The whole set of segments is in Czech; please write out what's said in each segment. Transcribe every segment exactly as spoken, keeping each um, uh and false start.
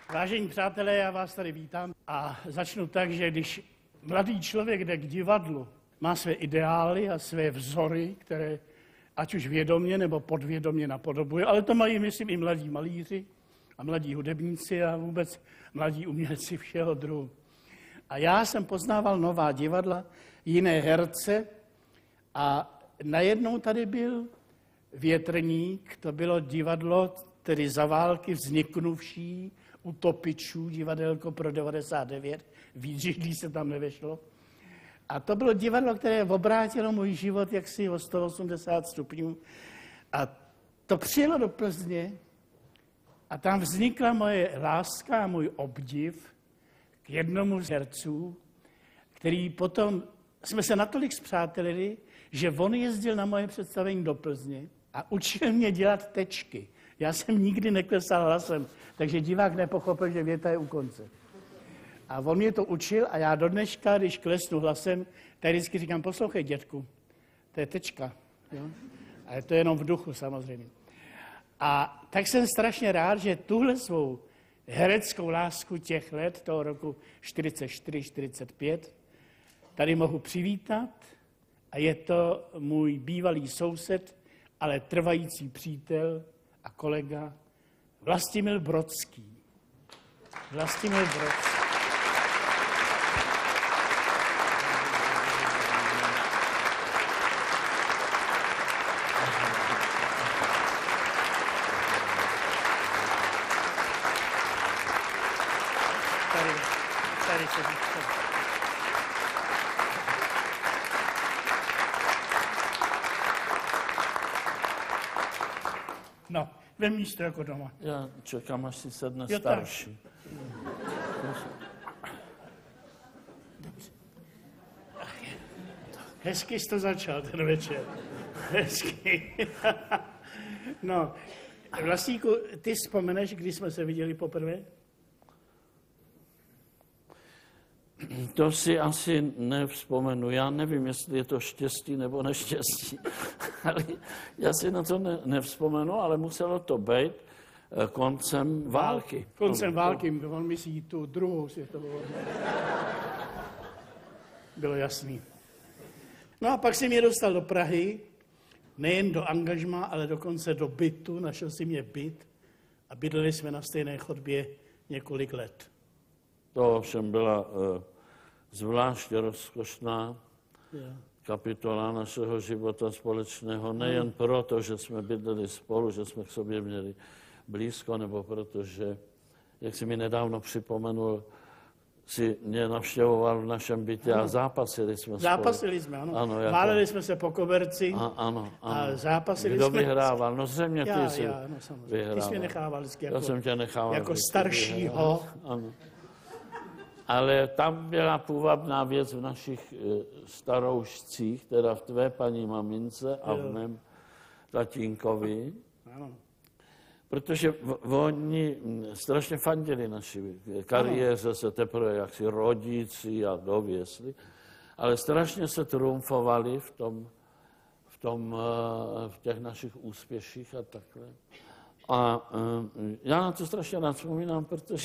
Vážení přátelé, já vás tady vítám a začnu tak, že když mladý člověk jde k divadlu, má své ideály a své vzory, které ať už vědomě nebo podvědomě napodobuje, ale to mají, myslím, i mladí malíři a mladí hudebníci a vůbec mladí umělci všeho druhu. A já jsem poznával nová divadla, jiné herce a najednou tady byl Větrník, to bylo divadlo, tedy za války vzniknuvší u Topičů, divadelko pro devadesát devět, Výdřihlí se tam nevešlo. A to bylo divadlo, které obrátilo můj život jaksi o sto osmdesát stupňů. A to přijelo do Plzně a tam vznikla moje láska a můj obdiv k jednomu z herců, který potom, jsme se natolik spřátelili, že on jezdil na moje představení do Plzně a učil mě dělat tečky. Já jsem nikdy neklesal hlasem, takže divák nepochopil, že věta je u konce. A on mě to učil a já do dneška, když klesnu hlasem, tak vždycky říkám, poslouchej, dětku, to je tečka. Jo? A je to jenom v duchu samozřejmě. A tak jsem strašně rád, že tuhle svou hereckou lásku těch let, toho roku čtyřicet čtyři čtyřicet pět, tady mohu přivítat a je to můj bývalý soused, ale trvající přítel a kolega Vlastimil Brodský. Vlastimil Brodský. Tady, tady se říká. No, vem místo jako doma. Já čekám, až si sedne Jo, starší. Dobře. Hezky jsi to začal ten večer. Hezky. No, Vlastíku, ty vzpomeneš, když jsme se viděli poprvé? To si asi nevzpomenu. Já nevím, jestli je to štěstí nebo neštěstí. Ale já si na to ne, nevzpomenu, ale muselo to být koncem války. Koncem války, on myslí tu druhou světovou. Bylo jasný. No a pak si mě dostal do Prahy, nejen do angažmá, ale dokonce do bytu. Našel si mě byt a bydleli jsme na stejné chodbě několik let. To ovšem byla uh, zvláště rozkošná Yeah. kapitola našeho života společného, nejen proto, že jsme bydleli spolu, že jsme k sobě měli blízko, nebo protože, jak si mi nedávno připomenul, si mě navštěvoval v našem bytě a zápasili jsme spolu. Zápasili jsme, ano. ano jako... Váleli jsme se po koberci a, ano, ano. a zápasili Kdo jsme... Kdo vyhrával? No zřejmě ty já, jsi já, no, samozřejmě. vyhrával. Ty jsi mě nechával vždycky jako, já jsem tě nechával jako staršího. Ano. Ale tam byla půvabná věc v našich e, staroušcích, teda v tvé paní mamince a v mém tatínkovi. Ano. Protože v, oni strašně fandili naši kariéře, se teprve jaksi rodící a dověsli, ale strašně se trumfovali v tom, v tom, v těch našich úspěších a takhle. A já na to strašně rád vzpomínám, protože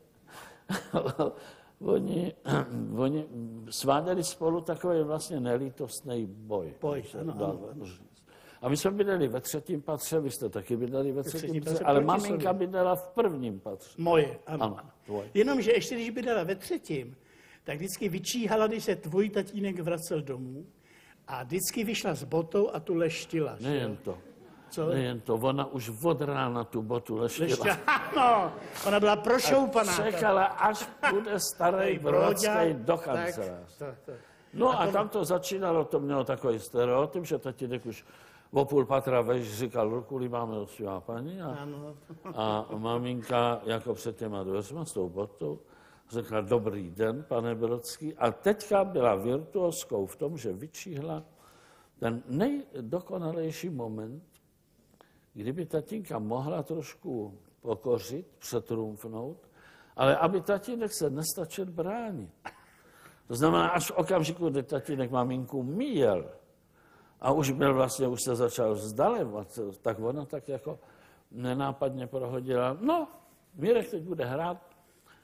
oni, oni sváděli spolu takový vlastně nelítostný boj. Boj, ano, ano, ano. A my jsme bydleli ve třetím patře, vy jste taky bydleli ve třetím patře, ale maminka bydlela v prvním patře. Moje, ano. ano tvoje. Jenomže ještě když bydlela ve třetím, tak vždycky vyčíhala, když se tvůj tatínek vracel domů a vždycky vyšla s botou a tu leštila. Nejen to. Co? Nejen to, ona už od rána tu botu leštila. leštila. Ano, ona byla prošoupaná. A čekala, až bude starý Brodský do kanceláře. No a, a tam to začínalo, to mělo takový stereotyp, že tatínek už o půl patra veš říkal, Rukuli, máme osvá paní a, a maminka jako před těma dveřma s tou botou řekla, dobrý den, pane Brodský. A teďka byla virtuoskou v tom, že vyčíhla ten nejdokonalejší moment, kdyby tatínka mohla trošku pokořit, přetrumfnout, ale aby tatínek se nestačil bránit. To znamená, až v okamžiku, kdy tatínek maminku míjel a už byl vlastně, už se začal vzdalovat, tak ona tak jako nenápadně prohodila, no, Mirek teď bude hrát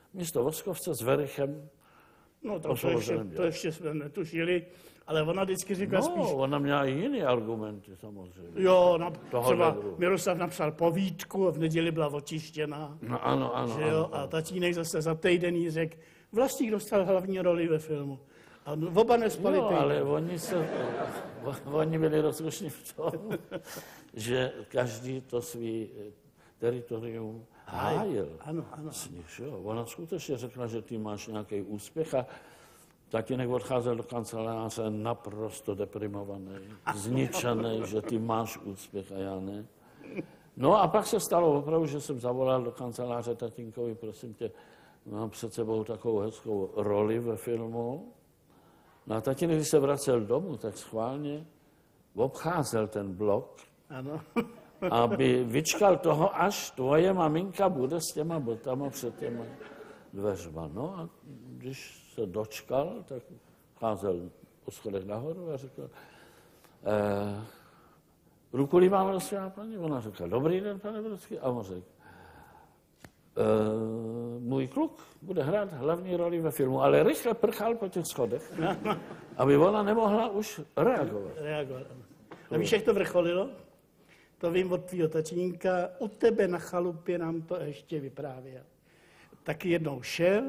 místo Voskovce s Verichem. No to, to, ještě, to ještě jsme netušili, ale ona vždycky říká no, spíš... No, ona měla i jiné argumenty samozřejmě. Jo, na, třeba Miroslav napsal povídku a v neděli byla očištěná. No ano, ano. Že jo? ano, ano. A tatínek zase za týden jí řekl, Vlastík dostal hlavní roli ve filmu. A oba nespali jo, týden. ale oni, se, oni byli rozkošní v tom, že každý to svý teritorium hájil. Ano, ano. Jo. Ona skutečně řekla, že ty máš nějaký úspěch a tatínek odcházel do kanceláře naprosto deprimovaný, zničený, že ty máš úspěch a já ne. No a pak se stalo opravdu, že jsem zavolal do kanceláře tatínkovi, prosím tě, mám před sebou takovou hezkou roli ve filmu. No a tatínek, když se vracel domů, tak schválně obcházel ten blok, ano. aby vyčkal toho, až tvoje maminka bude s těma botama před těma dveřma. No a když se dočkal, tak cházel po schodech nahoru a řekl, eh, ruku máme do svá paní? Ona řekla, dobrý den, pane Brodský. A on řekl, eh, můj kluk bude hrát hlavní roli ve filmu, ale rychle prchal po těch schodech, aby ona nemohla už reagovat. Reagovat. A víš, jak to vrcholilo? To vím od tvýho tatínka, u tebe na chalupě nám to ještě vyprávěl. Taky jednou šel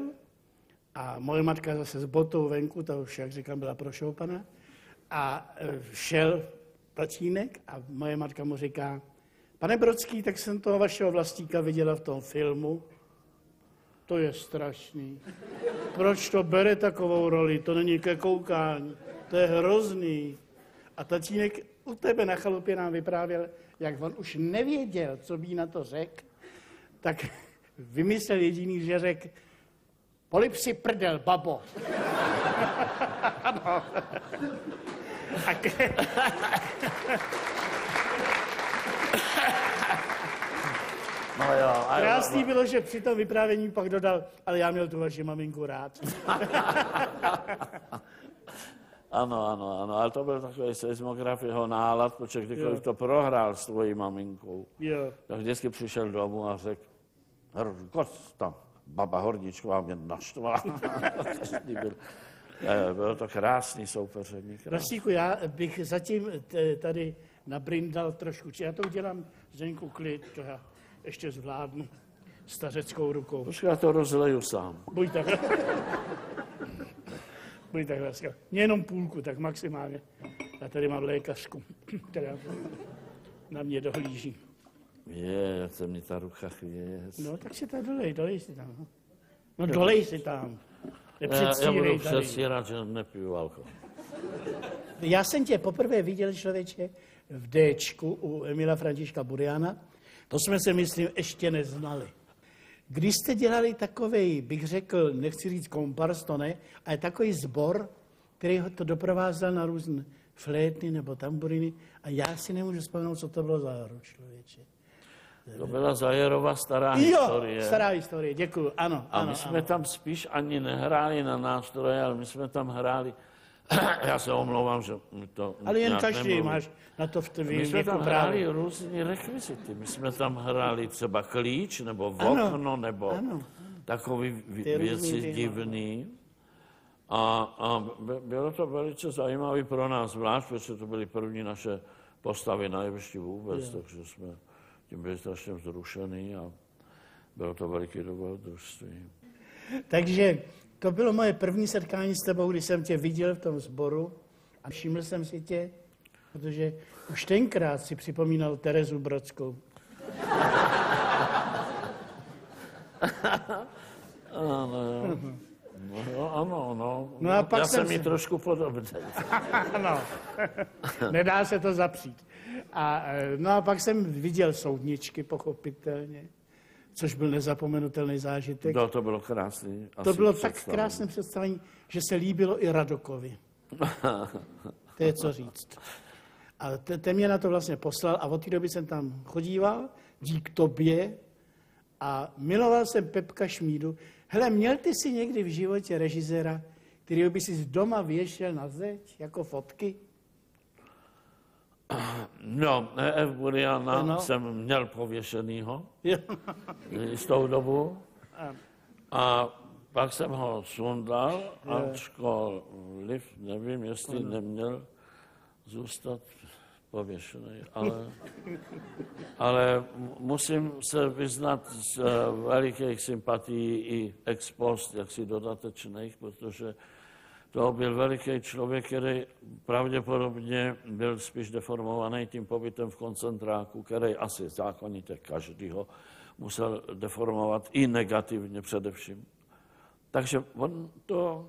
a moje matka zase s botou venku, ta už, jak říkám, byla prošoupaná, a šel tatínek a moje matka mu říká, pane Brodský, tak jsem toho vašeho Vlastíka viděla v tom filmu. To je strašný. Proč to bere takovou roli? To není ke koukání. To je hrozný. A tatínek u tebe na chalupě nám vyprávěl, jak on už nevěděl, co by na to řekl, tak vymyslel jediný, že řekl, polip si prdel, babo. Ano. A ke... No jo, Krásný bylo, že při tom vyprávění pak dodal, ale já měl tu vaši maminku rád. Ano, ano, ano, ale to byl takový seismograf jeho nálad, protože kdykoliv to prohrál s tvojí maminkou, jo. tak vždycky přišel domů a řekl, ta baba Horníčková mě naštvala. byl, bylo to krásný soupeření. Vlastíku, já bych zatím tady nabrindal trošku, či já to udělám, Zdeňku, klid, to já ještě zvládnu stařeckou rukou. Počkej, já to rozleju sám. Buď tak. Buď tak láska. Jenom půlku, tak maximálně. Já tady mám lékařku, která na mě dohlíží. Je, jak se mi ta ruka chvěje. No, tak si tady dolej, dolej si tam. No, dolej si tam. Já, já budu předstírat, že nepiju alkohol. Já jsem tě poprvé viděl, člověče, v Déčku u Emila Františka Buriana. To jsme se, myslím, ještě neznali. Když jste dělali takovej, bych řekl, nechci říct kompars, to ne, ale takový sbor, který ho to doprovázel na různé flétny nebo tamburiny, a já si nemůžu vzpomenout, co to bylo za hru, člověče. To byla Zajerova stará jo, historie. stará historie, děkuju, ano. A ano, my jsme ano. tam spíš ani nehráli na nástroje, ale my jsme tam hráli, já se omlouvám, že mi to ale jen každý nemluví. máš na to v tvým My jsme tam právě. hráli různý rekvizity. My jsme tam hráli třeba klíč, nebo okno, ano, nebo ano. takové věci divné. A, a bylo to velice zajímavé pro nás zvlášť, protože to byly první naše postavy na jevišti vůbec, jo. Takže jsme tím byli strašně vzrušený a bylo to veliké dobrodružství. Takže to bylo moje první setkání s tebou, když jsem tě viděl v tom sboru a všiml jsem si tě, protože už tenkrát si připomínal Terezu Brodskou. Ano, no, ano, no. No a pak já jsem jsem jí si... trošku podobný. Ano, nedá se to zapřít. A, no a pak jsem viděl Soudničky, pochopitelně, což byl nezapomenutelný zážitek. No, to bylo krásný. To bylo tak krásné představení, že se líbilo i Radokovi. To je co říct. A ten mě na to vlastně poslal a od té doby jsem tam chodíval, dík tobě, a miloval jsem Pepka Šmídu. Hele, měl ty si někdy v životě režiséra, kterýho by si z doma věšel na zeď, jako fotky? No, E F. Buriana no. jsem měl pověšenýho z tou dobu. A pak jsem ho sundal, ačkoliv nevím, jestli neměl zůstat pověšený, ale, ale musím se vyznat z velikých sympatií i ex post, jaksi dodatečných, protože to byl veliký člověk, který pravděpodobně byl spíš deformovaný tím pobytem v koncentráku, který asi zákonitě každýho musel deformovat i negativně především. Takže on to,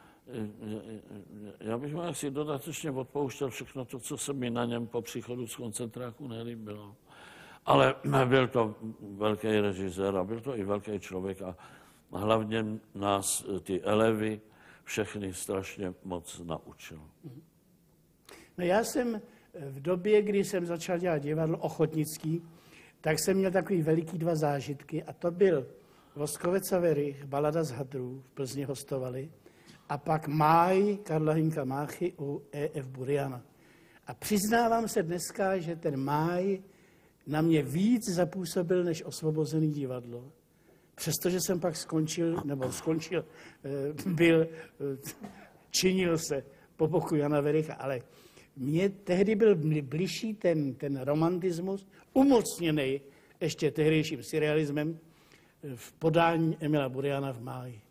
já bych mu asi dodatečně odpouštěl všechno to, co se mi na něm po příchodu z koncentráku nelíbilo. Ale byl to velký režisér a byl to i velký člověk a hlavně nás, ty elevy, všechny strašně moc naučil. No já jsem v době, kdy jsem začal dělat divadlo ochotnický, tak jsem měl takový veliký dva zážitky a to byl Voskovec a Werich, Balada z hadrů, v Plzni hostovali, a pak Máj Karla Hynka Máchy u E F Buriana. A přiznávám se dneska, že ten Máj na mě víc zapůsobil než Osvobozený divadlo. Přestože jsem pak skončil, nebo skončil, byl, činil se po boku Jana Wericha, ale mně tehdy byl bližší ten, ten romantismus, umocněný ještě tehdejším surrealismem v podání Emila Buriana v Máji.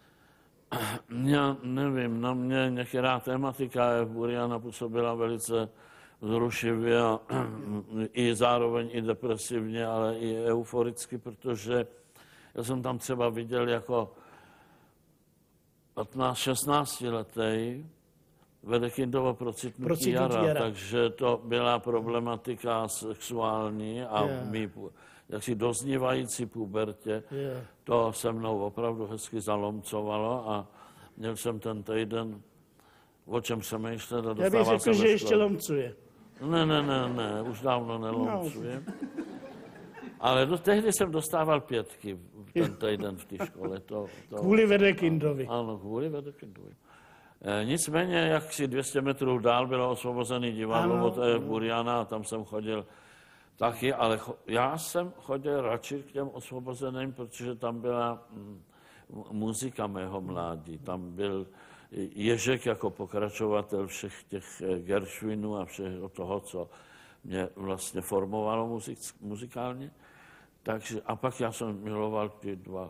Já nevím, na mě některá tematika Buriana působila velice vzrušivě a i zároveň i depresivně, ale i euforicky, protože já jsem tam třeba viděl jako patnáct šestnáct letý Wedekindovo Procitnutí, Procitnutí jara, jara, takže to byla problematika sexuální a yeah. my jaksi doznívající pubertě, yeah. to se mnou opravdu hezky zalomcovalo a měl jsem ten týden o čem přemýšlet a dostával jsem. Já bych řekl, že ještě lomcuje. Ne, ne, ne, ne, už dávno nelomcuje. No. Ale do tehdy jsem dostával pětky ten týden v té škole. To, to, kvůli Wedekindovi. Ano, kvůli Wedekindovi. E, nicméně, jak si dvě stě metrů dál bylo Osvobozený divadlo ano, od E F Buriana a tam jsem chodil taky, ale cho, já jsem chodil radši k těm Osvobozeným, protože tam byla m, muzika mého mládí. Tam byl Ježek jako pokračovatel všech těch Gershwinů a všeho toho, co mě vlastně formovalo muzik, muzikálně. Takže, a pak já jsem miloval ty dva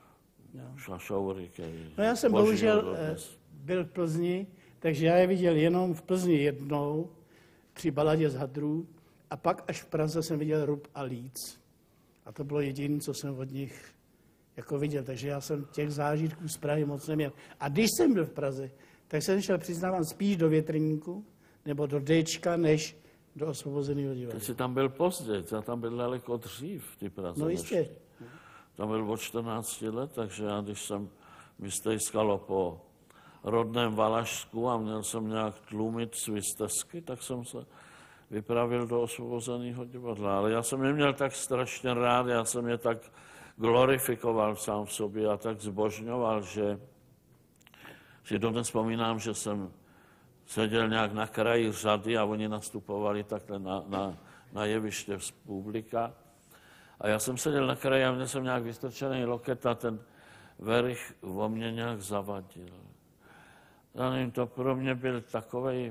šašoury. No já jsem bohužel dodnes. byl v Plzni, takže já je viděl jenom v Plzni jednou při Baladě z hadrů a pak až v Praze jsem viděl Rub a Líc. A to bylo jediné, co jsem od nich jako viděl, takže já jsem těch zážitků z Prahy moc neměl. A když jsem byl v Praze, tak jsem šel, přiznávám, spíš do Větrníku nebo do Dčka, než do Osvobozeného divadla. Ty jsi tam byl později, já tam byl daleko dřív v té Praze. No jistě. Tam byl od čtrnácti let, takže já, když jsem mi stejskalo po rodném Valašsku a měl jsem nějak tlumit svý stezky, tak jsem se vypravil do Osvobozeného divadla. Ale já jsem je měl tak strašně rád, já jsem je tak glorifikoval sám v sobě a tak zbožňoval, že si dodnes vzpomínám, že jsem seděl nějak na kraji řady a oni nastupovali takhle na, na, na jeviště z publika. A já jsem seděl na kraji a měl jsem nějak vystrčený loket a ten Werich o mě nějak zavadil. Já nevím, to pro mě byl takovej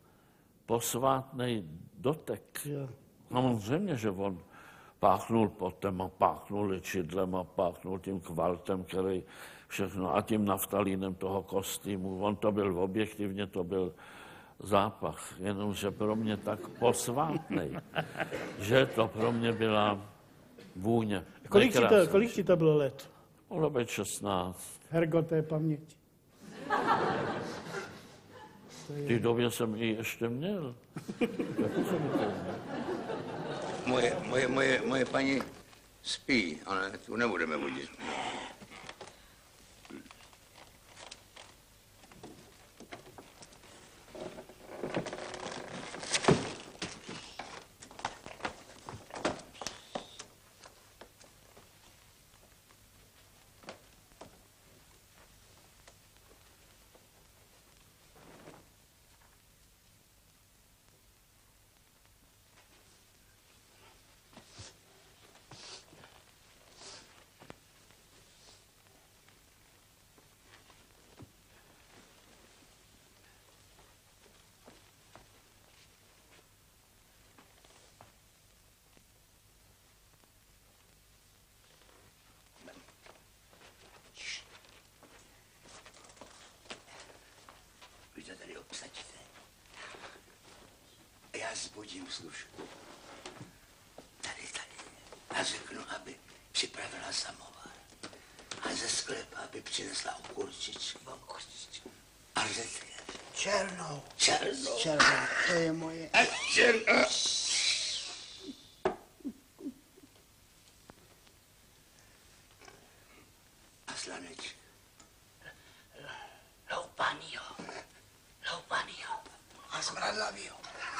posvátnej dotek. Samozřejmě, že on páchnul potem a páchnul ličidlem a páchnul tím kvaltem, který všechno, a tím naftalínem toho kostýmu. On to byl objektivně, to byl zápach, jenomže pro mě tak posvátnej, že to pro mě byla vůně. Kolik ti, to, kolik ti to bylo let? Mohlo být šestnáct. Hergoté paměť. V té době jsem ji ještě měl. Moje, moje, moje, moje paní spí, ale tu nebudeme budit. vzbudím Služku. Tady, tady. A řeknu, aby připravila samovar. A ze sklepa, aby přinesla okurčičku. Okurčičku. A řetky. Černou. Černou. Černou, to je moje. A černou. A slaneček. Loupanýho. Loupanýho. A smradlavýho.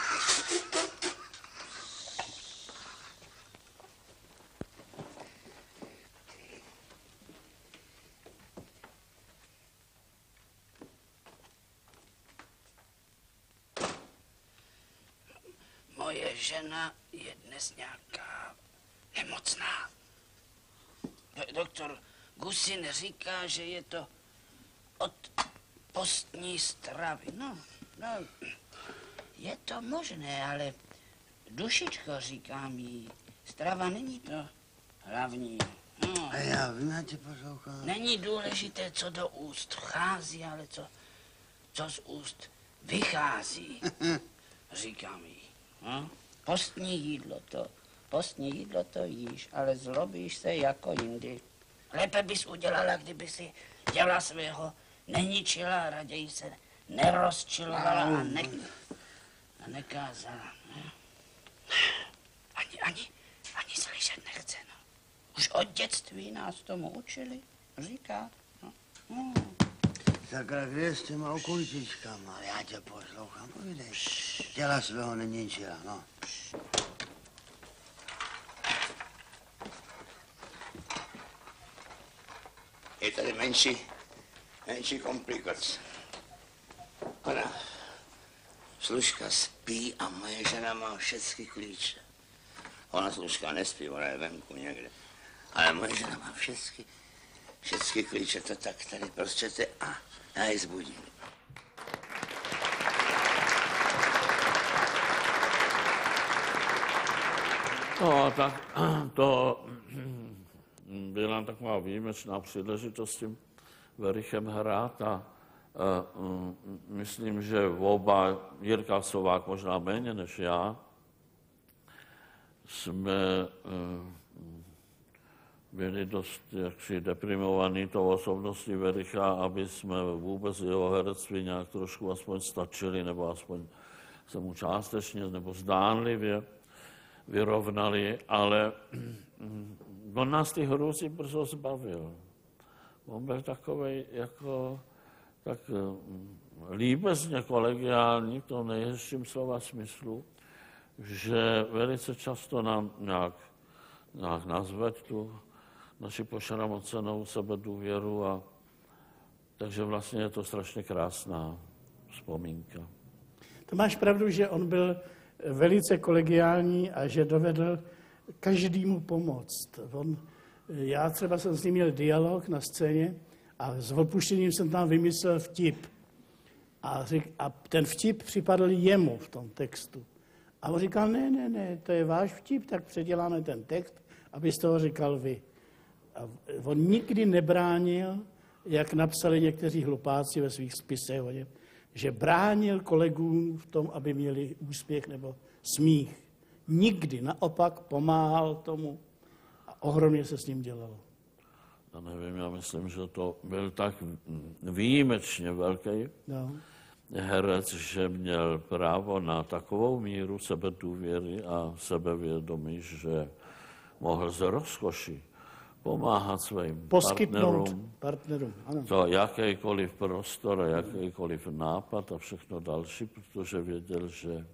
Moje žena je dnes nějaká nemocná. Do- doktor Gusin říká, že je to od postní stravy. No, no, je to možné, ale dušičko, říkám jí, strava není to hlavní. No. A já vím, já tě poslouchám. Není důležité, co do úst vchází, ale co, co z úst vychází, říkám jí. No? Postní jídlo to, postní jídlo to jíš, ale zlobíš se jako jindy. Lépe bys udělala, kdyby si děla svého neničila, raději se nerozčilovala a, ne, a nekázala. Ne? Ani, ani, ani slyšet nechce, no. Už od dětství nás tomu učili, říká. No. No. Sakra, kde je s těma okurčičkama? Já tě poslouchám, povídej. Děla svého neničila, no. Je tady menší, menší komplikace. Ona, Služka spí a moje žena má všechny klíče. Ona Služka nespí, ona je venku někde. Ale moje žena má všechny, všechny klíče, to tak tady prostě a já ji zbudím. No, tak to byla taková výjimečná příležitost s tím Werichem hrát a uh, myslím, že oba, Jirka Sovák možná méně než já, jsme uh, byli dost jaksi deprimovaní tou osobností Wericha, aby jsme vůbec jeho herectví nějak trošku aspoň stačili, nebo aspoň se mu částečně nebo zdánlivě vyrovnali, ale on nás ty hrůzy brzo zbavil. On byl takovej jako tak líbezně kolegiální, v tom nejhezčím slova smyslu, že velice často nám nějak, nějak nazve tu naši pošramocenou sebedůvěru a takže vlastně je to strašně krásná vzpomínka. To máš pravdu, že on byl velice kolegiální a že dovedl každému pomoct. On, já třeba jsem s ním měl dialog na scéně a s odpuštěním jsem tam vymyslel vtip. A, řík, a ten vtip připadl jemu v tom textu. A on říkal, ne, ne, ne, to je váš vtip, tak předěláme ten text, abyste toho říkal vy. A on nikdy nebránil, jak napsali někteří hlupáci ve svých spisech, že bránil kolegům v tom, aby měli úspěch nebo smích. Nikdy, naopak pomáhal tomu a ohromně se s ním dělalo. Já nevím, já myslím, že to byl tak výjimečně velký no. herec, že měl právo na takovou míru sebedůvěry a sebevědomí, že mohl z rozkoši pomáhat svým partnerům, partnerům ano. to jakýkoliv prostor a jakýkoliv nápad a všechno další, protože věděl, že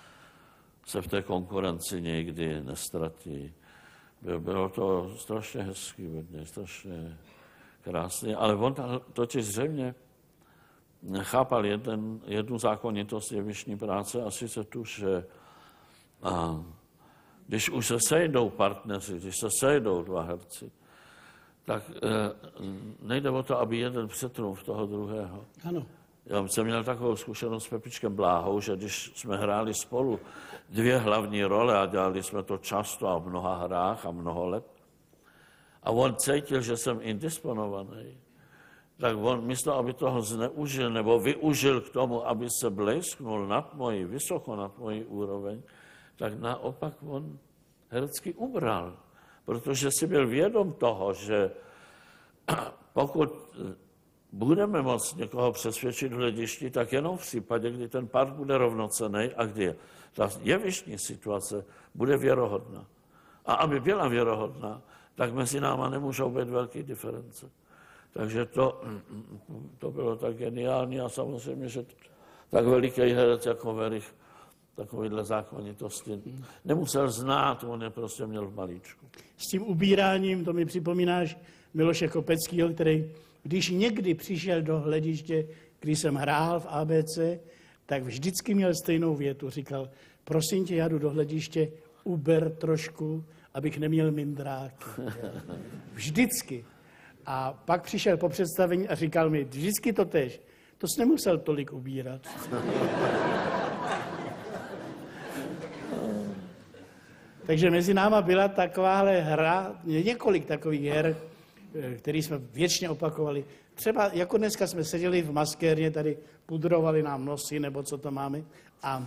se v té konkurenci nikdy nestratí. Bylo to strašně hezký, strašně krásný, ale on totiž zřejmě chápal jeden, jednu zákonitost jevištní práce a sice tu, že a, když už se sejdou partneři, když se sejdou dva herci, tak e, nejde o to, aby jeden přetrumf toho druhého. Ano. Já jsem měl takovou zkušenost s Pepičkem Bláhou, že když jsme hráli spolu dvě hlavní role a dělali jsme to často a v mnoha hrách a mnoho let, a on cítil, že jsem indisponovaný, tak on místo, aby toho zneužil nebo využil k tomu, aby se blesknul nad moji, vysoko nad moji úroveň, tak naopak on herecky ubral, protože si byl vědom toho, že pokud budeme moct někoho přesvědčit v hledišti, tak jenom v případě, kdy ten part bude rovnocenný a kdy ta jevištní situace bude věrohodná. A aby byla věrohodná, tak mezi náma nemůžou být velké diference. Takže to, to bylo tak geniální a samozřejmě, že tak veliký herec jako Werich takovýhle zákonitosti nemusel znát, on je prostě měl v malíčku. S tím ubíráním, to mi připomínáš Miloše Kopeckého, který, když někdy přišel do hlediště, když jsem hrál v á bé cé, tak vždycky měl stejnou větu. Říkal, prosím tě, já jdu do hlediště, uber trošku, abych neměl mindráky. Vždycky. A pak přišel po představení a říkal mi, vždycky to tež. To jsi nemusel tolik ubírat. Takže mezi náma byla takováhle hra, několik takových her, které jsme věčně opakovali. Třeba jako dneska jsme seděli v maskérně, tady pudrovali nám nosy, nebo co to máme. A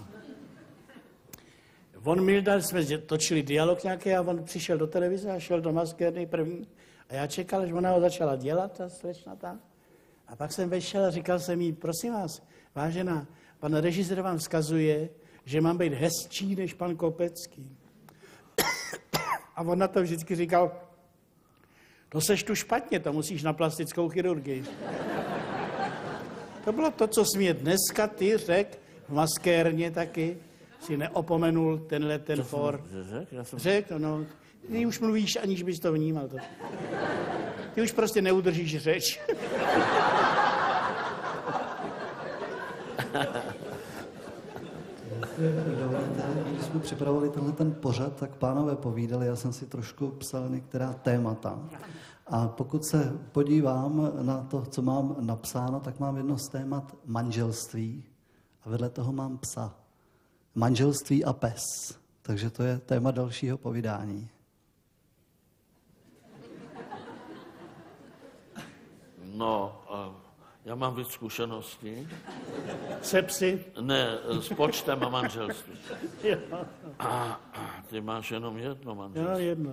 on Milda, jsme točili dialog nějaký a on přišel do televize a šel do maskérny první. A já čekal, že ona ho začala dělat, ta slečna tam. A pak jsem vešel a říkal jsem jí, prosím vás, vážená, pan režisér vám vzkazuje, že mám být hezčí než pan Kopecký. A on na to vždycky říkal, to seš tu špatně, to musíš na plastickou chirurgii. To bylo to, co jsi mě dneska ty řek v maskérně taky, si neopomenul tenhle ten for. Řek, no, ty už mluvíš, aniž bys to vnímal. To. Ty už prostě neudržíš řeč. Když jsme připravovali tenhle ten pořad, tak pánové povídali, já jsem si trošku psal některá témata. A pokud se podívám na to, co mám napsáno, tak mám jedno z témat manželství a vedle toho mám psa. Manželství a pes. Takže to je téma dalšího povídání. No, já mám víc zkušeností. Se psy? Ne, s počtem a manželství. A ty máš jenom jedno manželství. Já jedno.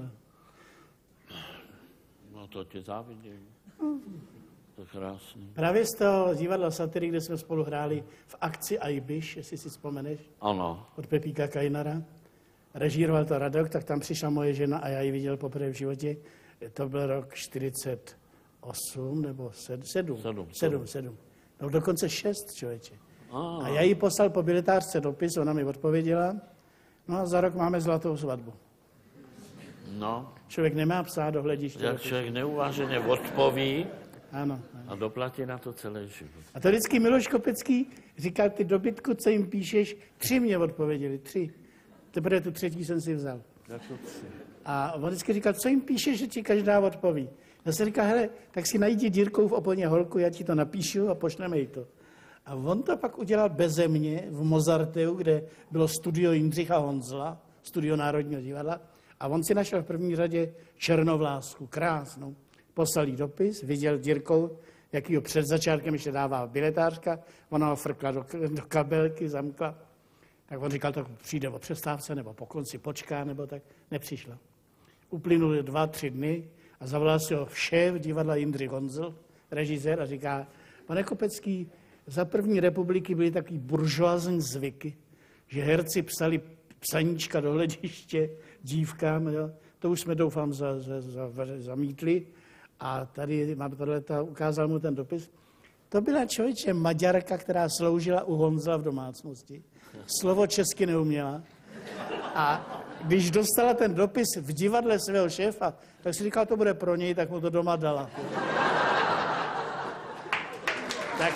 No to ti závidím. To je krásný. Právě z toho divadla Satyry, kde jsme spolu hráli v akci Ajbiš, jestli si vzpomeneš. Ano. Od Pepíka Kajnara. Režíroval to Radok, tak tam přišla moje žena a já ji viděl poprvé v životě. To byl rok čtyřicet osm nebo sedm. Sedm, sedm. sedm, sedm. No dokonce šest, člověče. A, a já jí poslal po biletářce dopis, ona mi odpověděla. No a za rok máme zlatou svatbu. No. Člověk nemá psát do hlediště. Jak člověk neuváženě odpoví ano, ano. a doplatí na to celý život. A to vždycky Miloš Kopecký říkal, ty dobytku, co jim píšeš, tři mě odpověděli, tři. Teprve tu třetí jsem si vzal. A on vždycky říkal, co jim píšeš, že ti každá odpoví. Já jsem říkal, hele, tak si najdi dírkou v oponě holku, já ti to napíšu a pošleme jí to. A on to pak udělal beze mě v Mozarteu, kde bylo studio Jindřicha Honzla, studio Národního divadla. A on si našel v první řadě černovlásku, krásnou. Poslal jí dopis, viděl dírkou, jaký ho před začátkem ještě dává biletářka. Ona ho frkla do, do kabelky, zamkla. Tak on říkal, tak přijde o přestávce, nebo po konci počká, nebo tak. Nepřišla. Uplynuly dva, tři dny a zavolal si ho šéf divadla Jindřich Honzl, režisér, a říká, pane Kopecký, za první republiky byly takový buržoazní zvyky, že herci psali psaníčka do hlediště dívkám, jo. To už jsme, doufám, za, za, za, zamítli. A tady mám tohleta, ukázal mu ten dopis. To byla člověče Maďarka, která sloužila u Honzla v domácnosti. Slovo česky neuměla. A když dostala ten dopis v divadle svého šéfa, tak si říkal, to bude pro něj, tak mu to doma dala. Tak.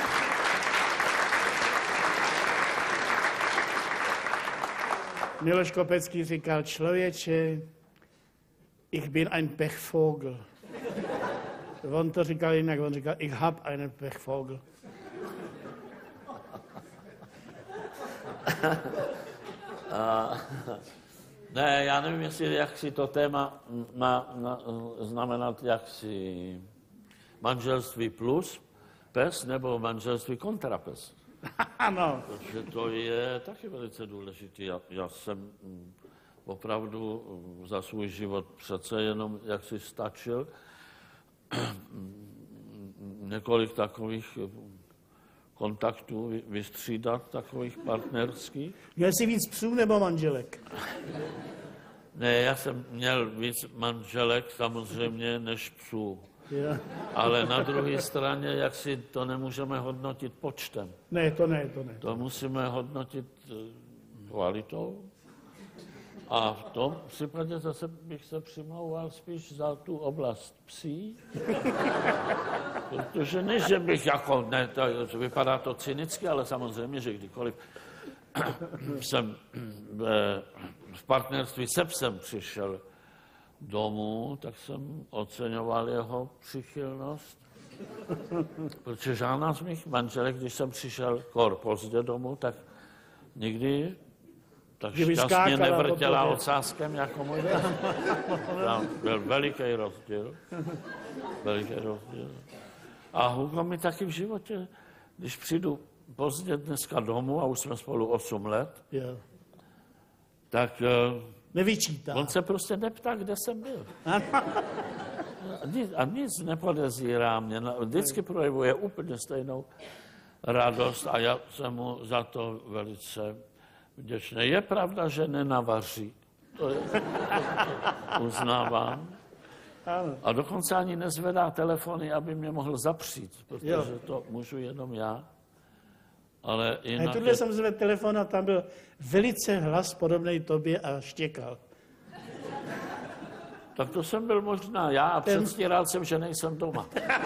Miloš Kopecký říkal, člověče, ich bin ein Pechvogel. On to říkal jinak, on říkal, ich hab einen Pechvogel. A, ne, já nevím, jestli jak si to téma má na, znamenat, jak si manželství plus pes nebo manželství kontra pes. Ano. Takže to je taky velice důležité. Já, já jsem mm, opravdu mm, za svůj život přece jenom, jak si stačil, několik takových kontaktů vy- vystřídat, takových partnerských. Měl jsi víc psů nebo manželek? Ne, já jsem měl víc manželek samozřejmě než psů. Jo. Ale na druhé straně, jak si to nemůžeme hodnotit počtem. Ne, to ne, to ne. To musíme hodnotit eh, kvalitou. A v tom případě zase bych se přimlouval spíš za tu oblast psí. Protože ne, že bych jako, ne, to, vypadá to cynicky, ale samozřejmě, že kdykoliv jsem v, v partnerství se psem přišel domů, tak jsem oceňoval jeho přichylnost. Protože žádná z mých manželek, když jsem přišel kor pozdě domů, tak nikdy tak šťastně nevrtěla ocáskem jako můj bratr. Tam byl veliký rozdíl. Veliký rozdíl. A Hugo mi taky v životě, když přijdu pozdě dneska domů, a už jsme spolu osm let, Jo. tak Nevyčítá. on se prostě neptá, kde jsem byl. A nic, a nic nepodezírá mě. Vždycky projevuje úplně stejnou radost a já jsem mu za to velice vděčný. Je pravda, že nenavaří. To, je, to, to uznávám. A dokonce ani nezvedá telefony, aby mě mohl zapřít, protože jo. to můžu jenom já. Ale jinak... A tuhle je... jsem zvedl telefon a tam byl velice hlas podobný tobě a štěkal. Tak to jsem byl možná já a Ten... předstíral jsem, že nejsem doma.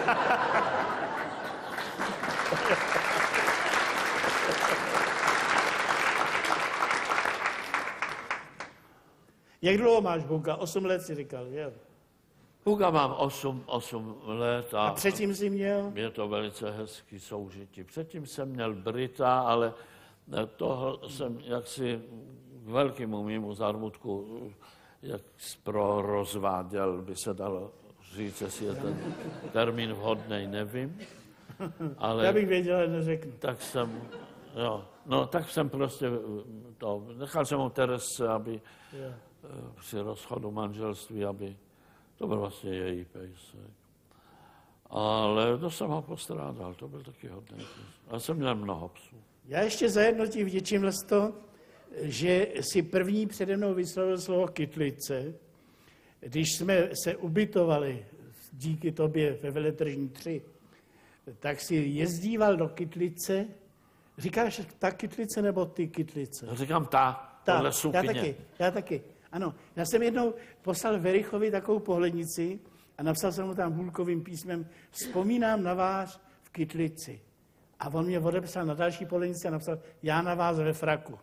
Jak dlouho máš Huga? Osm let si říkal, jo? Huga mám osm, osm let. A, a předtím jsi měl? Je to velice hezký soužití. Předtím jsem měl Brita, ale toho jsem jaksi k velkému mýmu zármutku jak pro rozváděl, by se dalo říct, jestli je ten termín vhodný, nevím. Ale já bych věděl, ale neřeknu. Tak jsem, jo, no tak jsem prostě to, nechal jsem mu Teresce, aby jo. při rozchodu manželství, aby to byl vlastně její pejsek. Ale to jsem ho postrádal, to byl taky hodný pes. Já jsem měl mnoho psů. Já ještě zajedno ti vděčím, Lesto, že si první přede mnou vyslovil slovo kytlice, když jsme se ubytovali díky tobě ve Veletržní tři, tak si jezdíval do Kytlice. Říkáš ta Kytlice nebo ty Kytlice? Říkám ta, ta podle sukně. Já taky, já taky. Ano, já jsem jednou poslal Verichovi takovou pohlednici a napsal jsem mu tam hůlkovým písmem vzpomínám na vás v Kytlici. A on mě odepsal na další pohlednici a napsal já na vás ve fraku.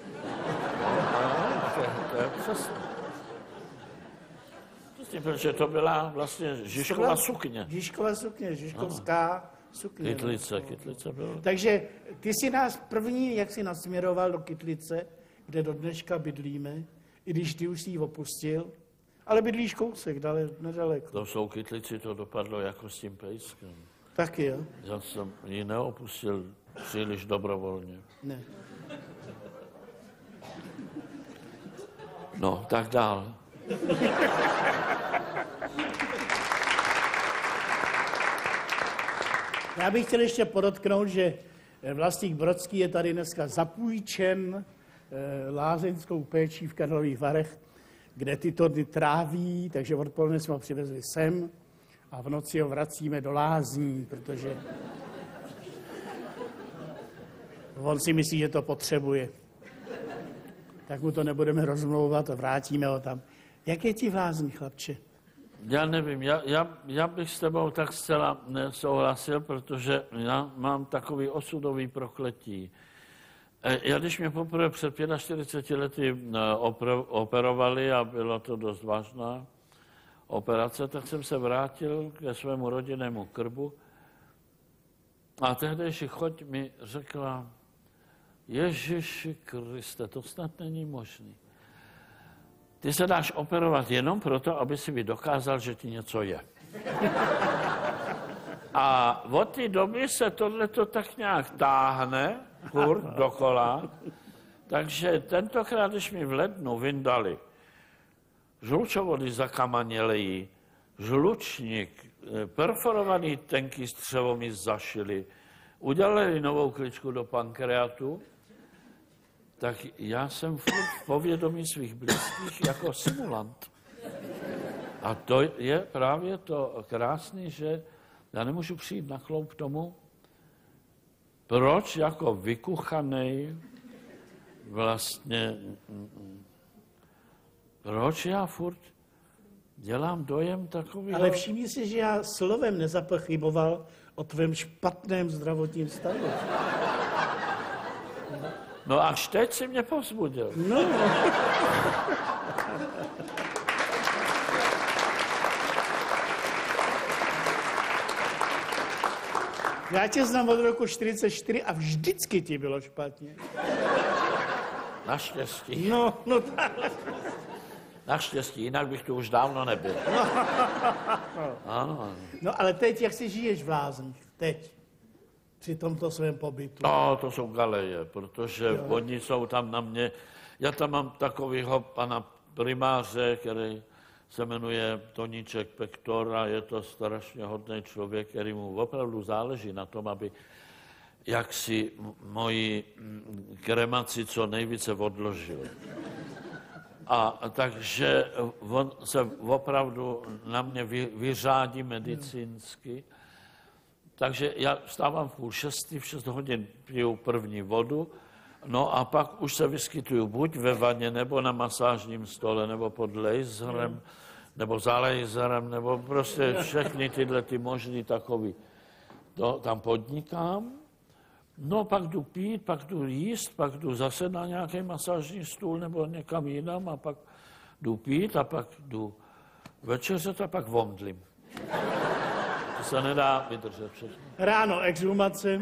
To je přesně. Přesně, protože to byla vlastně Žižkova sukně. Žižkova sukně, Žižkovská sukně. Kytlice, Kytlice bylo. Takže ty si nás první, jak si nasměroval do Kytlice, kde do dneška bydlíme, i když ty už jsi ji opustil, ale bydlíš kousek, dale, nedaleko. To jsou Kytlici, to dopadlo jako s tím pejskem. Taky, jo? Já jsem ji neopustil příliš dobrovolně. Ne. No, tak dál. Já bych chtěl ještě podotknout, že Vlastík Brodský je tady dneska zapůjčen e, lázeňskou péčí v Karlových Varech, kde tyto dny tráví, takže odpoledne jsme ho přivezli sem a v noci ho vracíme do lázní, protože on si myslí, že to potřebuje. Tak mu to nebudeme rozmlouvat a vrátíme ho tam. Jak je ti v lázni, chlapče? Já nevím, já, já, já bych s tebou tak zcela nesouhlasil, protože já mám takový osudový prokletí. Já, když mě poprvé před čtyřiceti pěti lety operovali a bylo to dost vážná operace, tak jsem se vrátil ke svému rodinnému krbu a tehdejší choť mi řekla, Ježiši Kriste, to snad není možný. Ty se dáš operovat jenom proto, aby si mi dokázal, že ti něco je. A od té doby se tohleto tak nějak táhne, furt dokola. Takže tentokrát, když mi v lednu vyndali žlučovody zakamanělej, žlučník, perforovaný tenký střevo mi zašili, udělali novou kličku do pankreatu, tak já jsem furt v povědomí svých blízkých jako simulant. A to je právě to krásné, že já nemůžu přijít na kloup tomu, proč jako vykuchanej vlastně, proč já furt dělám dojem takový. Ale všimni si, že já slovem nezapochyboval o tvém špatném zdravotním stavu. No až teď si mě povzbudil. No. Já tě znám od roku čtyřicet čtyři a vždycky ti bylo špatně. Naštěstí. No, no tak. Naštěstí, jinak bych tu už dávno nebyl. No. Ano. No ale teď, jak si žiješ v Lázních? Teď. Při tomto svém pobytu. No, to jsou galeje, protože jo. Oni jsou tam na mě. Já tam mám takového pana primáře, který se jmenuje Toníček Pektor a je to strašně hodný člověk, který mu opravdu záleží na tom, aby jak si moji kremaci co nejvíce odložil. A takže on se opravdu na mě vy, vyřádí medicínsky. Takže já vstávám v půl šestý, v šest hodin piju první vodu, no a pak už se vyskytuju buď ve vaně, nebo na masážním stole, nebo pod laserem, nebo za laserem, nebo prostě všechny tyhle ty možný takový. To tam podnikám, no pak jdu pít, pak jdu jíst, pak jdu zase na nějaký masážní stůl nebo někam jinam a pak jdu pít a pak jdu večeřet a pak vomdlím. To se nedá vydržet všechno. Ráno exhumace.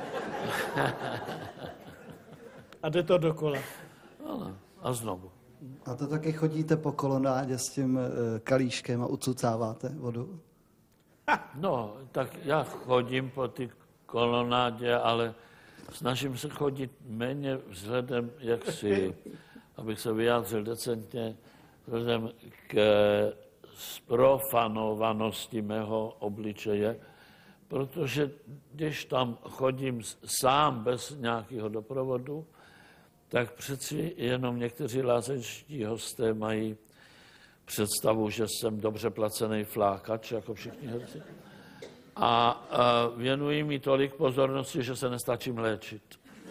A jde to dokola. Ano, a znovu. A to taky chodíte po kolonádě s tím e, kalíškem a ucucáváte vodu? No, tak já chodím po ty kolonádě, ale snažím se chodit méně vzhledem, jak si, abych se vyjádřil decentně, vzhledem k sprofanovanosti mého obličeje, protože když tam chodím sám bez nějakého doprovodu, tak přeci jenom někteří lázeňští hosté mají představu, že jsem dobře placený flákač, jako všichni herci. A, a věnují mi tolik pozornosti, že se nestačím léčit.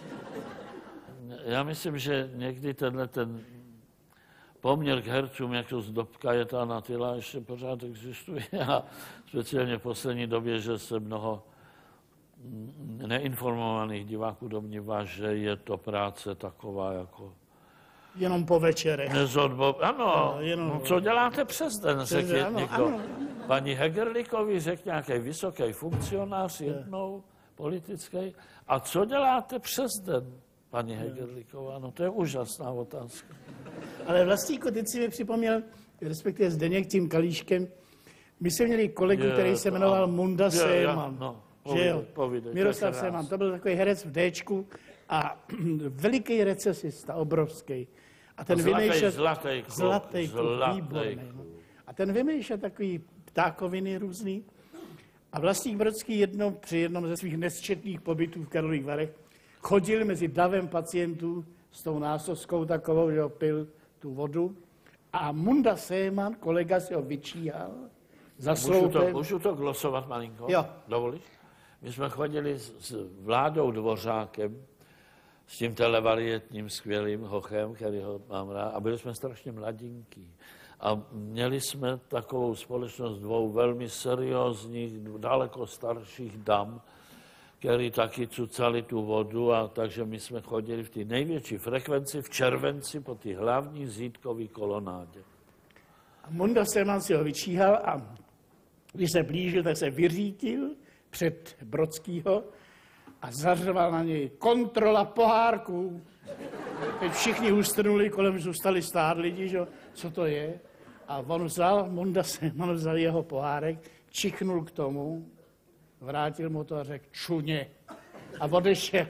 Já myslím, že někdy tenhle ten poměr k hercům, jak to Zdobka je ta Natila, ještě pořád existuje. A speciálně v poslední době, že se mnoho neinformovaných diváků domnívá, že je to práce taková jako... Jenom po večerech. Nezodbo... Ano, no, jenom... no, co děláte přes den, přes řekl ano, někdo. ano. Paní Hegerlikovi řekl nějaký vysoký funkcionář jednou, politický. A co děláte přes den, paní Hegerliková? No to je úžasná otázka. Ale Vlastíku, teď si mi připomněl, respektive Zdeněk tím kalíškem, my jsme měli kolegu, je, který se jmenoval to, Munda je, Seeman. No, že jo? Povídej, Miroslav Seeman, to byl takový herec v Déčku a veliký recesista, obrovský. A ten vymýšlel... Zlatý kluk. Zlatý kluk, výborný. No. A ten vymýšlel takový ptákoviny různý. A Vlastík Brodský jednou, při jednom ze svých nesčetných pobytů v Karlových Varech chodil mezi davem pacientů s tou násoskou takovou, že ho pil tu vodu. A Munda Seeman, kolega, si ho vyčíhal za sloupem. Můžu to, můžu to glosovat malinko? Jo. Dovolíš? My jsme chodili s, s Vládou Dvořákem, s tím televarietním skvělým hochem, který ho mám rád, a byli jsme strašně mladinký. A měli jsme takovou společnost dvou velmi seriózních, daleko starších dam, který taky cucali tu vodu, a takže my jsme chodili v té největší frekvenci v červenci po té hlavní zítkové kolonádě. A Munda Seeman si ho vyčíhal a když se blížil, tak se vyřítil před Brodskýho a zařval na něj kontrola pohárků. Teď všichni ustrnuli, kolem zůstali stát lidi, že? Co to je. A on vzal, Munda Seeman vzal jeho pohárek, čichnul k tomu vrátil mu to a řekl čuně. A odešel.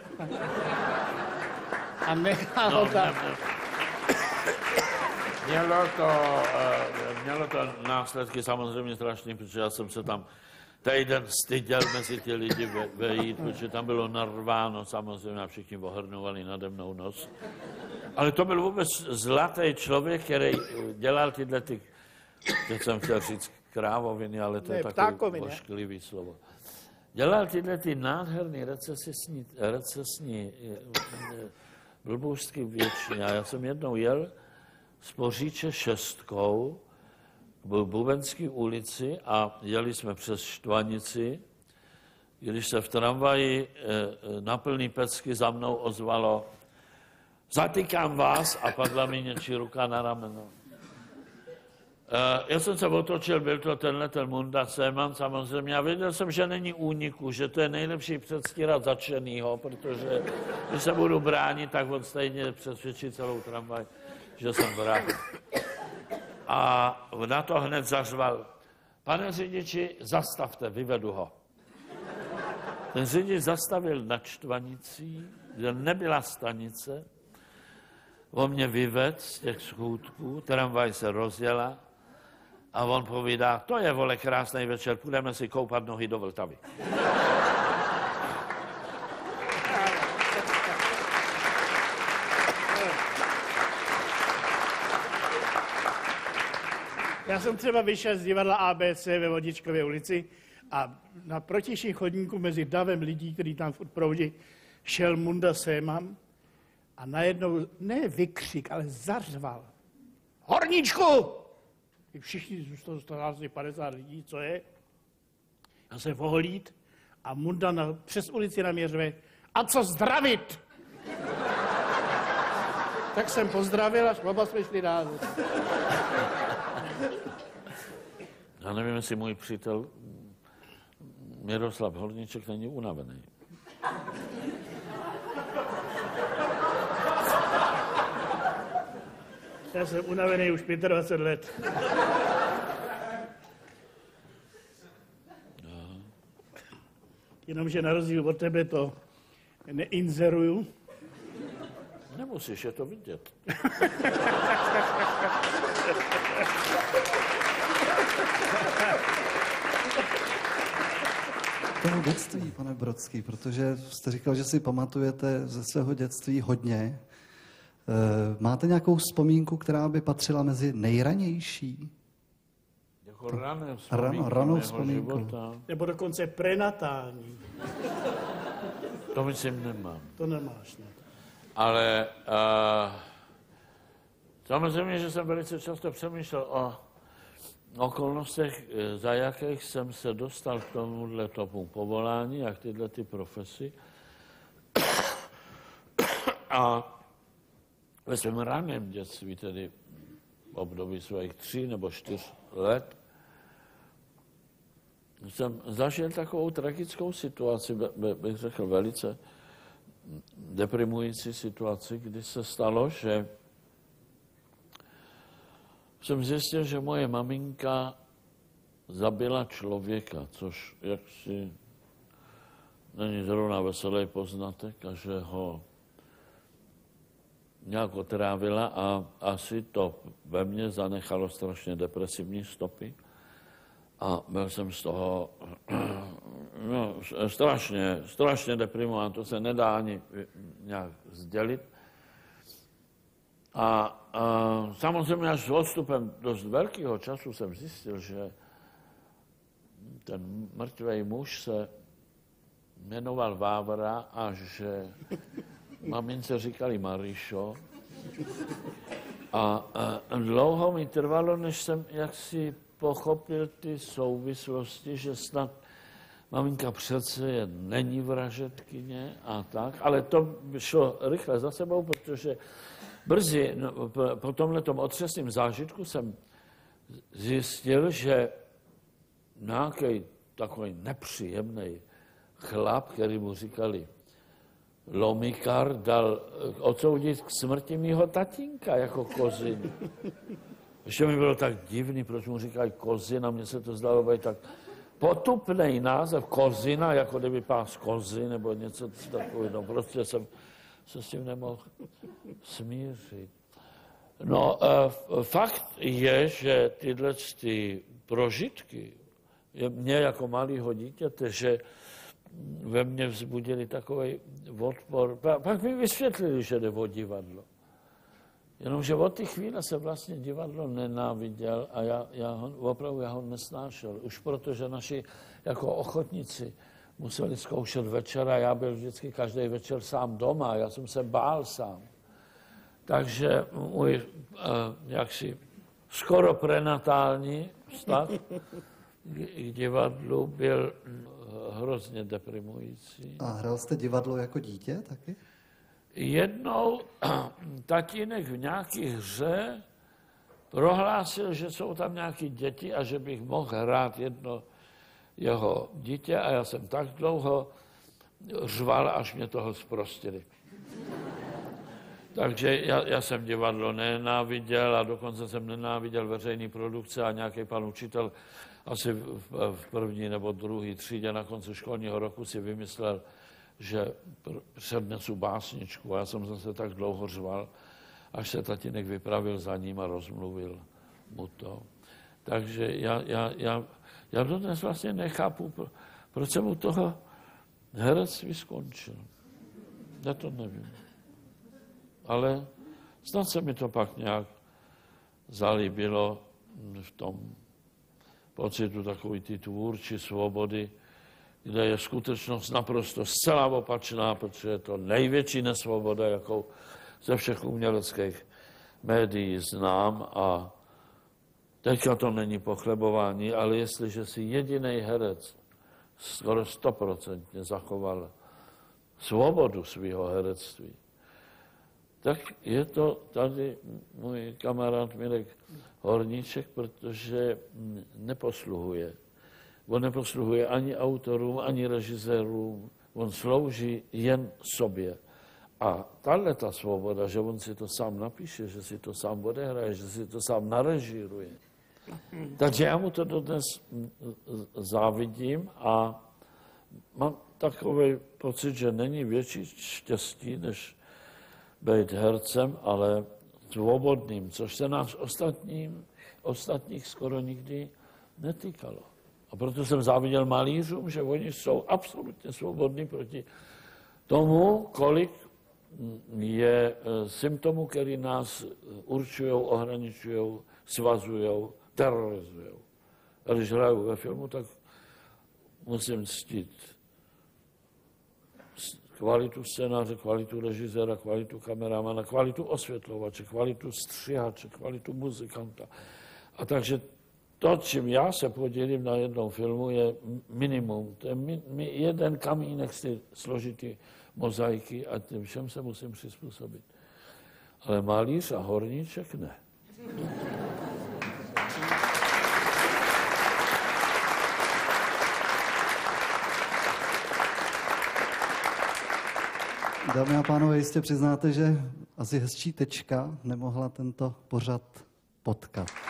A nechal ho tam. Mělo to, mělo to následky samozřejmě strašný, protože já jsem se tam týden styděl mezi ty lidi ve, vejít, protože tam bylo narváno samozřejmě a všichni ohrnovali nade mnou nos. Ale to byl vůbec zlatý člověk, který dělal tyhle ty, teď jsem chtěl říct krávoviny, ale to je ne, takové ošklivý slovo. Dělal tyhle ty nádherný recesní, recesní blbůstky věčně. A já jsem jednou jel z Poříče šestkou k Bubenské ulici a jeli jsme přes Štvanici, když se v tramvaji na plný pecky za mnou ozvalo zatýkám vás a padla mi něčí ruka na rameno. Já jsem se otočil, byl to tenhle ten Munda Seemann samozřejmě a věděl jsem, že není úniku, že to je nejlepší předstírat začenýho, protože když se budu bránit, tak on stejně přesvědčí celou tramvaj, že jsem vrah. A na to hned zařval, pane řidiči, zastavte, vyvedu ho. Ten řidič zastavil nad Štvanicí, kde nebyla stanice, on mě vyvedl z těch schůdků, tramvaj se rozjela a on povídá, to je, vole, krásný večer, půjdeme si koupat nohy do Vltavy. Já jsem třeba vyšel z divadla A B C ve Vodičkově ulici a na protějším chodníku mezi davem lidí, který tam furt proudí, šel Munda Seemann a najednou ne vykřik, ale zařval. Horníčku! I všichni zůstalo asi padesát lidí, co je? Já se ohlíd a Munda na, přes ulici na mě řve, a co zdravit? Tak jsem pozdravil a oba jsme šli dál. Já nevím, jestli můj přítel Miroslav Horníček není unavený. Já jsem unavený už dvacet pět let. Jenomže na rozdíl od tebe to neinzeruju. Nemusíš, je to vidět. Tomu dětství, pane Brodský, protože jste říkal, že si pamatujete ze svého dětství hodně. Máte nějakou vzpomínku, která by patřila mezi nejranější? Jako rané vzpomínky Ran, ranou vzpomínku. Života. Nebo dokonce prenatální. To myslím nemám. To nemáš, ne? Ale uh, samozřejmě, že jsem velice často přemýšlel o okolnostech, za jakých jsem se dostal k tomuhle tomu povolání a k tyhle ty profesi. A ve svém raném dětství, tedy v období svých tří nebo čtyř let, jsem zažil takovou tragickou situaci, bych řekl velice deprimující situaci, kdy se stalo, že jsem zjistil, že moje maminka zabila člověka, což jaksi není zrovna veselý poznatek a že ho nějak otrávila a asi to ve mně zanechalo strašně depresivní stopy. A byl jsem z toho no, strašně, strašně deprimován, to se nedá ani nějak sdělit. A, a samozřejmě až s odstupem dost velkého času jsem zjistil, že ten mrtvý muž se jmenoval Vávra a že mamince říkali Marišo. A, a dlouho mi trvalo, než jsem jaksi pochopil ty souvislosti, že snad maminka přece je, není vražedkyně a tak, ale to šlo rychle za sebou, protože brzy no, po tomhletom otřesném zážitku jsem zjistil, že nějaký takový nepříjemný chlap, který mu říkali Lomikar, dal odsoudit k smrti mýho tatínka jako kozin. Ještě mi bylo tak divný, proč mu říkají kozin a mně se to zdalo být tak potupný název Kozina, jako kdyby pás kozy, nebo něco takového. No, prostě jsem se s tím nemohl smířit. No, fakt je, že tyhle ty prožitky mě jako malýho dítěte, že ve mně vzbudili takový odpor. Pak mi vysvětlili, že jde o divadlo. Jenomže od té chvíle se vlastně divadlo nenáviděl a já, já ho, opravdu já ho nesnášel. Už protože naši jako ochotníci museli zkoušet večer a já byl vždycky každý večer sám doma, já jsem se bál sám. Takže můj uh, jaksi skoro prenatální vztah k divadlu byl hrozně deprimující. A hrál jste divadlo jako dítě taky? Jednou tatínek v nějaké hře prohlásil, že jsou tam nějaké děti a že bych mohl hrát jedno jeho dítě a já jsem tak dlouho řval, až mě toho zprostili. Takže já, já jsem divadlo nenáviděl a dokonce jsem nenáviděl veřejný produkce a nějaký pan učitel asi v, v první nebo druhé třídě na konci školního roku si vymyslel, že přednesu básničku a já jsem zase tak dlouho řval, až se tatínek vypravil za ním a rozmluvil mu to. Takže já, já, já, já dodnes vlastně nechápu, proč jsem u toho herectví skončil. Já to nevím. Ale snad se mi to pak nějak zalíbilo v tom pocitu takový ty tvůrčí svobody, kde je skutečnost naprosto zcela opačná, protože je to největší nesvoboda, jakou ze všech uměleckých médií znám a teďka to není pochlebování, ale jestliže si jediný herec skoro stoprocentně zachoval svobodu svého herectví, tak je to tady můj kamarád Mirek Horníček, protože neposluhuje. On neposluhuje ani autorům, ani režisérům, on slouží jen sobě. A tahle ta svoboda, že on si to sám napíše, že si to sám odehraje, že si to sám narežíruje. Takže já mu to dodnes závidím a mám takový pocit, že není větší štěstí, než být hercem, ale svobodným, což se nás ostatním, ostatních skoro nikdy netýkalo. A proto jsem záviděl malířům, že oni jsou absolutně svobodní proti tomu, kolik je symptomů, které nás určují, ohraničují, svazují, terorizují. A když hraju ve filmu, tak musím ctít kvalitu scénáře, kvalitu režiséra, kvalitu kameramana, kvalitu osvětlovače, kvalitu střihače, kvalitu muzikanta. A takže to, čím já se podělím na jednom filmu, je minimum. To je mi, mi jeden kamínek z ty složitý mozaiky a tím všem se musím přizpůsobit. Ale malíř a Horníček ne. Dámy a pánové, jistě přiznáte, že asi hezčí tečka nemohla tento pořad potkat.